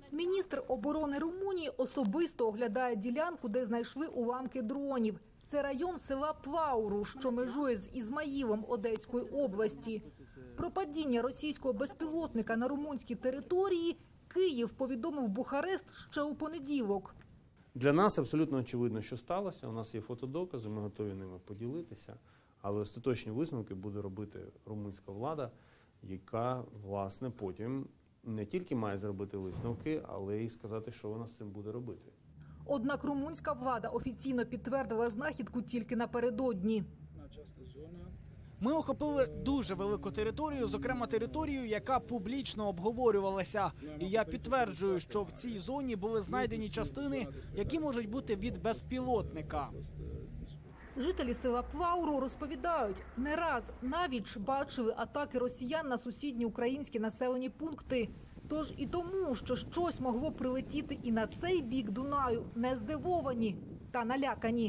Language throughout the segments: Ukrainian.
Міністр оборони Румунії особисто оглядає ділянку, де знайшли уламки дронів. Це район села Плауру, що межує з Ізмаїлом Одеської області. Про падіння російського безпілотника на румунській території Київ повідомив Бухарест ще у понеділок. Для нас абсолютно очевидно, що сталося. У нас є фотодокази, ми готові ними поділитися. Але остаточні висновки буде робити румунська влада, яка, власне, потім не тільки має зробити висновки, але й сказати, що вона з цим буде робити. Однак румунська влада офіційно підтвердила знахідку тільки напередодні. Ми охопили дуже велику територію, зокрема територію, яка публічно обговорювалася. І я підтверджую, що в цій зоні були знайдені частини, які можуть бути від безпілотника. Жителі села Плауру розповідають, не раз навіть бачили атаки росіян на сусідні українські населені пункти. Тож і тому, що щось могло прилетіти і на цей бік Дунаю, не здивовані та налякані.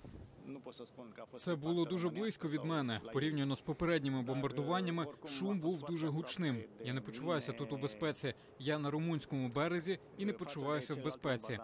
Це було дуже близько від мене. Порівняно з попередніми бомбардуваннями, шум був дуже гучним. Я не почуваюся тут у безпеці. Я на румунському березі і не почуваюся в безпеці.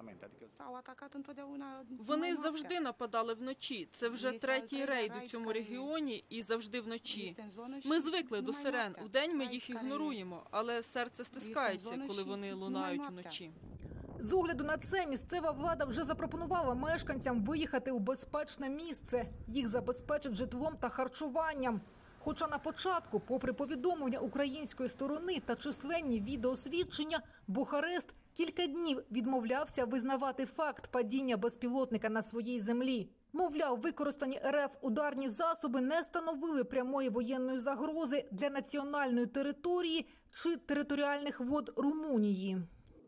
Вони завжди нападали вночі. Це вже третій рейд у цьому регіоні і завжди вночі. Ми звикли до сирен. Вдень ми їх ігноруємо, але серце стискається, коли вони лунають вночі. З огляду на це місцева влада вже запропонувала мешканцям виїхати у безпечне місце. Їх забезпечать житлом та харчуванням. Хоча на початку, попри повідомлення української сторони та численні відеосвідчення, Бухарест кілька днів відмовлявся визнавати факт падіння безпілотника на своїй землі. Мовляв, використані РФ ударні засоби не становили прямої воєнної загрози для національної території чи територіальних вод Румунії.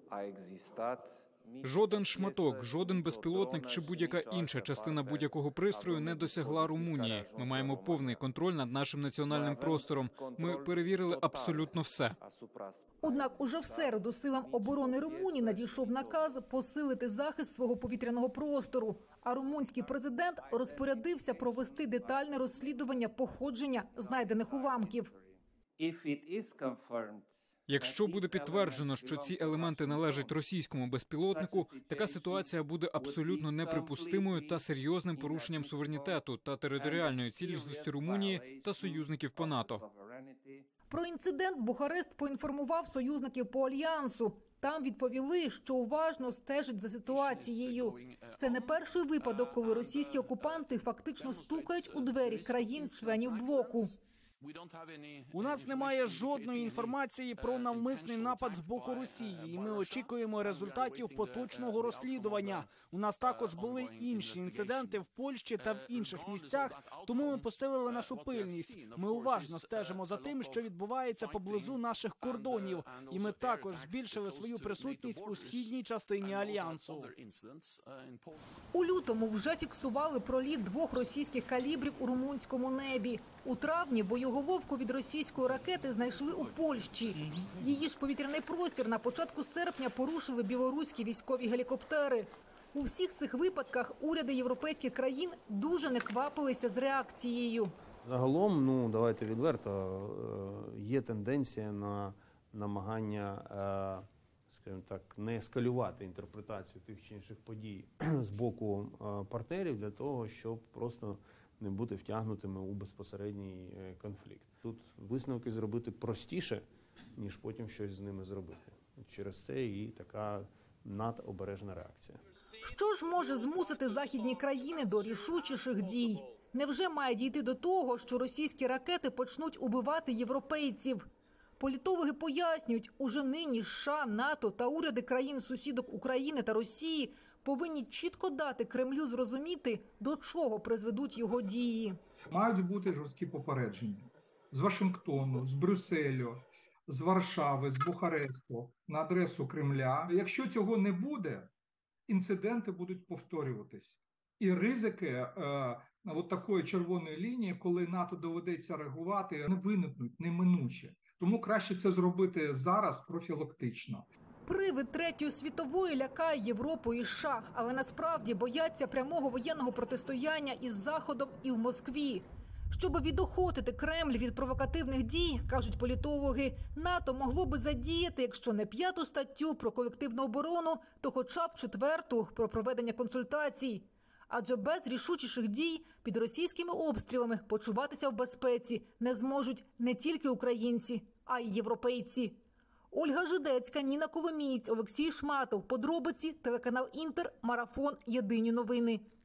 Жоден шматок, жоден безпілотник чи будь-яка інша частина будь-якого пристрою не досягла Румунії. Ми маємо повний контроль над нашим національним простором. Ми перевірили абсолютно все. Однак уже в середу силам оборони Румунії надійшов наказ посилити захист свого повітряного простору. А румунський президент розпорядився провести детальне розслідування походження знайдених уламків. Якщо буде підтверджено, що ці елементи належать російському безпілотнику, така ситуація буде абсолютно неприпустимою та серйозним порушенням суверенітету та територіальної цілісності Румунії та союзників по НАТО. Про інцидент Бухарест поінформував союзників по Альянсу. Там відповіли, що уважно стежать за ситуацією. Це не перший випадок, коли російські окупанти фактично стукають у двері країн-членів блоку. У нас немає жодної інформації про навмисний напад з боку Росії, і ми очікуємо результатів поточного розслідування. У нас також були інші інциденти в Польщі та в інших місцях, тому ми посилили нашу пильність. Ми уважно стежимо за тим, що відбувається поблизу наших кордонів, і ми також збільшили свою присутність у східній частині Альянсу. У лютому вже фіксували проліт 2 російських калібрів у румунському небі. У травні боєголовку від російської ракети знайшли у Польщі. Її ж повітряний простір на початку серпня порушили білоруські військові гелікоптери. У всіх цих випадках уряди європейських країн дуже не квапилися з реакцією. Загалом, давайте відверто, є тенденція на намагання, скажімо так, не ескалювати інтерпретацію тих чи інших подій з боку партнерів для того, щоб просто не бути втягнутими у безпосередній конфлікт. Тут висновки зробити простіше, ніж потім щось з ними зробити. Через це і така надобережна реакція. Що ж може змусити західні країни до рішучіших дій? Невже має дійти до того, що російські ракети почнуть убивати європейців? Політологи пояснюють, уже нині США, НАТО та уряди країн-сусідок України та Росії повинні чітко дати Кремлю зрозуміти, до чого призведуть його дії. Мають бути жорсткі попередження з Вашингтону, з Брюсселю, з Варшави, з Бухаресту на адресу Кремля. Якщо цього не буде, інциденти будуть повторюватись. І ризики такої червоної лінії, коли НАТО доведеться реагувати, не виникнуть неминуче. Тому краще це зробити зараз профілактично. Привид Третьої світової лякає Європу і США, але насправді бояться прямого воєнного протистояння із Заходом і в Москві. Щоб відохотити Кремль від провокативних дій, кажуть політологи, НАТО могло би задіяти, якщо не 5-ту статтю про колективну оборону, то хоча б 4-ту про проведення консультацій. Адже без рішучіших дій під російськими обстрілами почуватися в безпеці не зможуть не тільки українці, а й європейці. Ольга Жидецька, Ніна Коломієць, Олексій Шматов. Подробиці, телеканал Інтер, Марафон, Єдині новини.